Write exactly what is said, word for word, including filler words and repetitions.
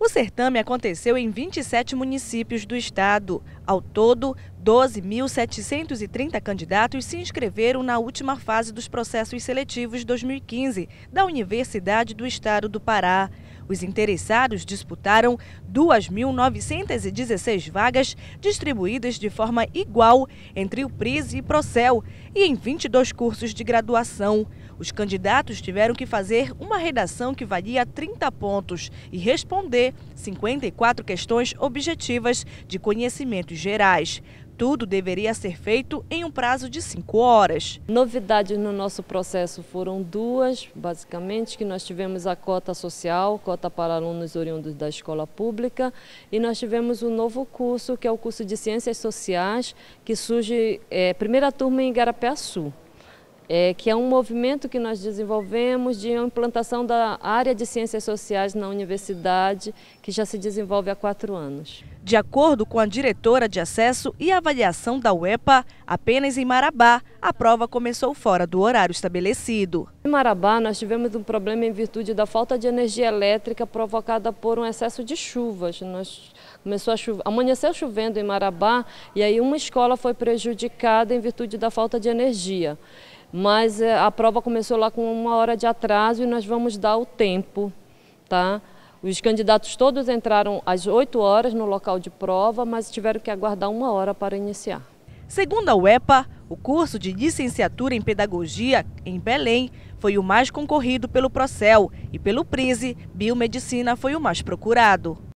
O certame aconteceu em vinte e sete municípios do estado. Ao todo, doze mil setecentos e trinta candidatos se inscreveram na última fase dos processos seletivos dois mil e quinze da Universidade do Estado do Pará. Os interessados disputaram duas mil novecentas e dezesseis vagas distribuídas de forma igual entre o PRISE e Procel e em vinte e dois cursos de graduação. Os candidatos tiveram que fazer uma redação que valia trinta pontos e responder cinquenta e quatro questões objetivas de conhecimentos gerais. Tudo deveria ser feito em um prazo de cinco horas. Novidades no nosso processo foram duas, basicamente, que nós tivemos a cota social, cota para alunos oriundos da escola pública, e nós tivemos um novo curso, que é o curso de Ciências Sociais, que surge, é, primeira turma em Igarapé-Açu. É, que é um movimento que nós desenvolvemos de implantação da área de ciências sociais na universidade, que já se desenvolve há quatro anos. De acordo com a diretora de acesso e avaliação da U E P A, apenas em Marabá a prova começou fora do horário estabelecido. Em Marabá nós tivemos um problema em virtude da falta de energia elétrica provocada por um excesso de chuvas. Nós começou a chuva, amanheceu chovendo em Marabá e aí uma escola foi prejudicada em virtude da falta de energia. Mas a prova começou lá com uma hora de atraso e nós vamos dar o tempo, tá? Os candidatos todos entraram às oito horas no local de prova, mas tiveram que aguardar uma hora para iniciar. Segundo a U E P A, o curso de licenciatura em pedagogia em Belém foi o mais concorrido pelo Procel e pelo PRISE, biomedicina foi o mais procurado.